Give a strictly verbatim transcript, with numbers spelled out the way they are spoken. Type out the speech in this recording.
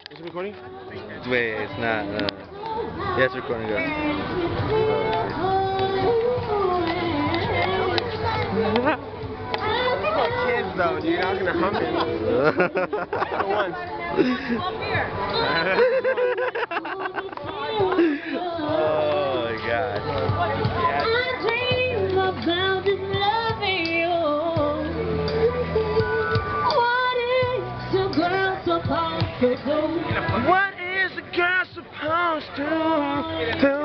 Is it recording? Wait, it's not. Uh, yeah, it's recording. Go. Kids though, dude. I was gonna hum it. For once. Oh my God. Yeah. What is a girl supposed to do?